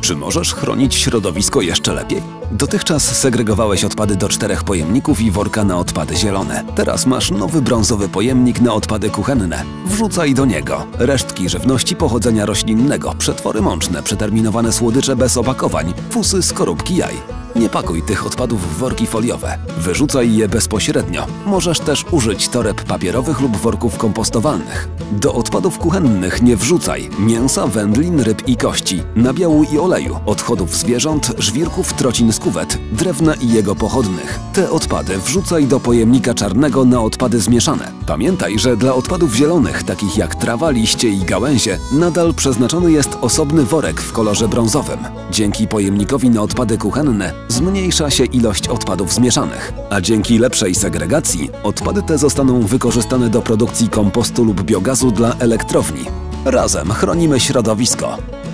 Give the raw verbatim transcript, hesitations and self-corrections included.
Czy możesz chronić środowisko jeszcze lepiej? Dotychczas segregowałeś odpady do czterech pojemników i worka na odpady zielone. Teraz masz nowy brązowy pojemnik na odpady kuchenne. Wrzucaj do niego resztki żywności pochodzenia roślinnego, przetwory mączne, przeterminowane słodycze bez opakowań, fusy, skorupki jaj. Nie pakuj tych odpadów w worki foliowe. Wyrzucaj je bezpośrednio. Możesz też użyć toreb papierowych lub worków kompostowalnych. Do odpadów kuchennych nie wrzucaj mięsa, wędlin, ryb i kości, nabiału i oleju, odchodów zwierząt, żwirków, trocin z kuwet, drewna i jego pochodnych. Te odpady wrzucaj do pojemnika czarnego na odpady zmieszane. Pamiętaj, że dla odpadów zielonych, takich jak trawa, liście i gałęzie, nadal przeznaczony jest osobny worek w kolorze brązowym. Dzięki pojemnikowi na odpady kuchenne zmniejsza się ilość odpadów zmieszanych, a dzięki lepszej segregacji odpady te zostaną wykorzystane do produkcji kompostu lub biogazu dla elektrowni. Razem chronimy środowisko.